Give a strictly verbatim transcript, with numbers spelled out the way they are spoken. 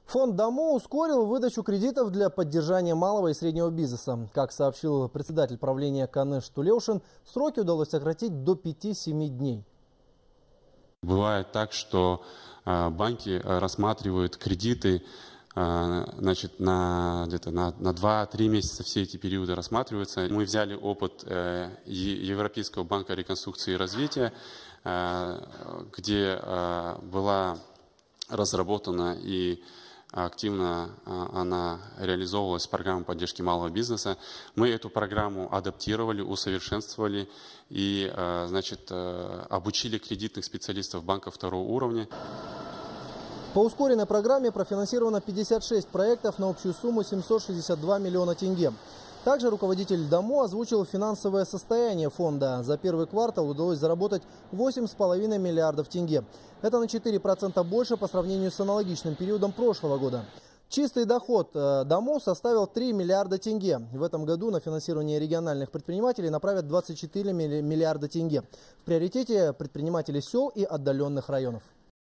Фонд ДАМО ускорил выдачу кредитов для поддержания малого и среднего бизнеса. Как сообщил председатель правления Каныш Тулеушин, сроки удалось сократить до пяти-семи дней. Бывает так, что банки рассматривают кредиты, значит, на где-то на, на два-три месяца, все эти периоды рассматриваются. Мы взяли опыт Европейского банка реконструкции и развития, где была разработана и активно она реализовывалась программа поддержки малого бизнеса. Мы эту программу адаптировали, усовершенствовали и, значит, обучили кредитных специалистов банка второго уровня. По ускоренной программе профинансировано пятьдесят шесть проектов на общую сумму семьсот шестьдесят два миллиона тенге. Также руководитель ДАМО озвучил финансовое состояние фонда. За первый квартал удалось заработать восемь с половиной миллиардов тенге. Это на четыре процента больше по сравнению с аналогичным периодом прошлого года. Чистый доход ДАМО составил три миллиарда тенге. В этом году на финансирование региональных предпринимателей направят двадцать четыре миллиарда тенге. В приоритете предприниматели сел и отдаленных районов.